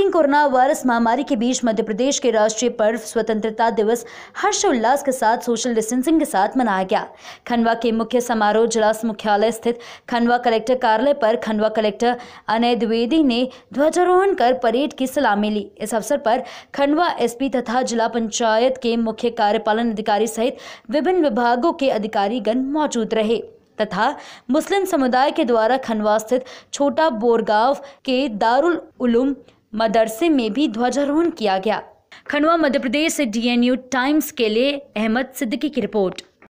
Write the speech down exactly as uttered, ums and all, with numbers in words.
Nineteen corona virus महामारी के बीच मध्य प्रदेश के राष्ट्रीय पर्व स्वतंत्रता दिवस हर्षोल्लास के साथ सोशल डिस्टेंसिंग के साथ मनाया गया। खंडवा के मुख्य समारोह जिला मुख्यालय स्थित खंडवा कलेक्टर कार्यालय पर खंडवा कलेक्टर अनय द्विवेदी ने ध्वजारोहण कर परेड की सलामी ली। इस अवसर पर खंडवा एसपी तथा जिला पंचायत के मुख्य कार्यपालन अधिकारी सहित विभिन्न विभागों के अधिकारीगण मौजूद रहे तथा मुस्लिम समुदाय के द्वारा खंडवा स्थित छोटा बोरगांव के दारुल उलूम मदरसे में भी ध्वजारोहण किया गया। खंडवा मध्य प्रदेश से डीएनयू टाइम्स के लिए अहमद सिद्दीकी की रिपोर्ट।